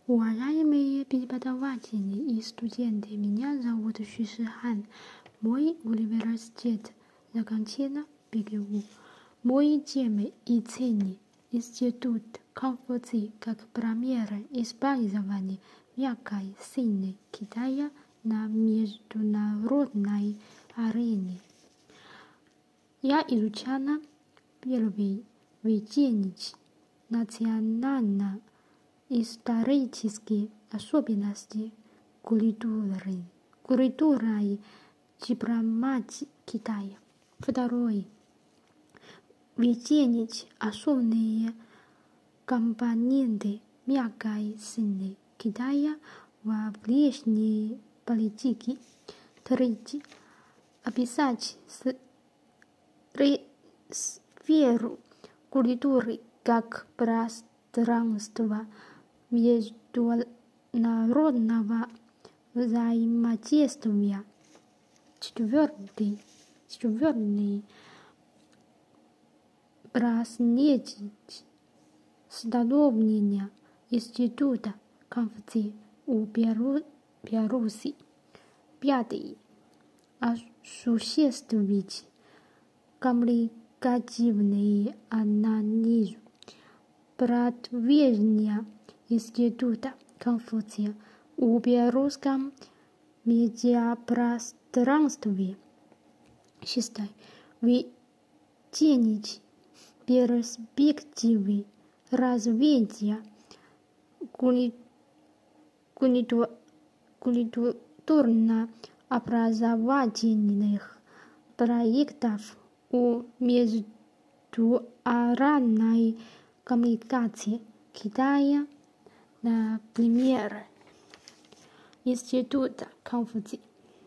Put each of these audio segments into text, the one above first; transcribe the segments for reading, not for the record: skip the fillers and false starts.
Уважаемые преподаватели и студенты, меня зовут Шишихан. Мой университет закончен в ПГУ. Мои темы и цели: Институт Конфуции как пример использования мягкой силы Китая на международной арене. Я изучала первый введение национально-исторические особенности культуры и дипломатии Китая. Второй. Введение основные компоненты мягкой силы Китая во внешней политике. Третий. Описать сферу культуры как пространство международного взаимодействия. Четвертый. Проследить становление Института Конфуции у Беларуси. Пятый. Осуществить коммуникативный анализ продвижения Института Конфуция в белорусском медиапространстве. Шестой. Введение перспективы развития культурно-образовательных проектов у международной коммуникации Китая, например, Института Конфуции.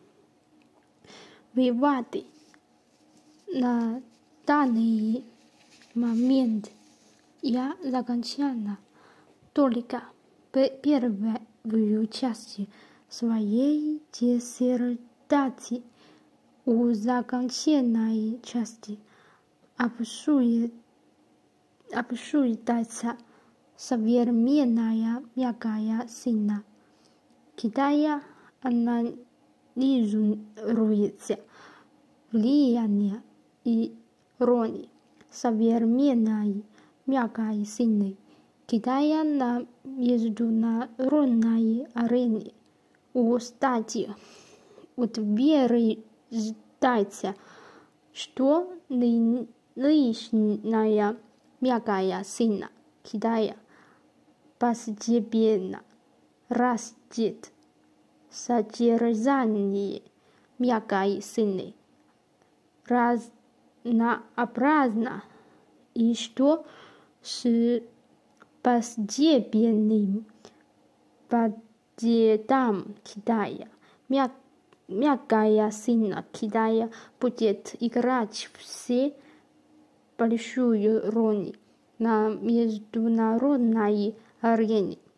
Выводы. На данный момент я закончила только первую часть своей диссертации. У законченной части обсуждается современная мягкая сила Китая, анализируется влияние и роль современной мягкой силы Китая на международной арене. У статьи утверждается, что нынешняя мягкая сила Китая постепенно растет. Содержание мягкой силы разнообразно, и что с постепенным падением Китая мягкая сила Китая будет играть все большую роль на международной арене.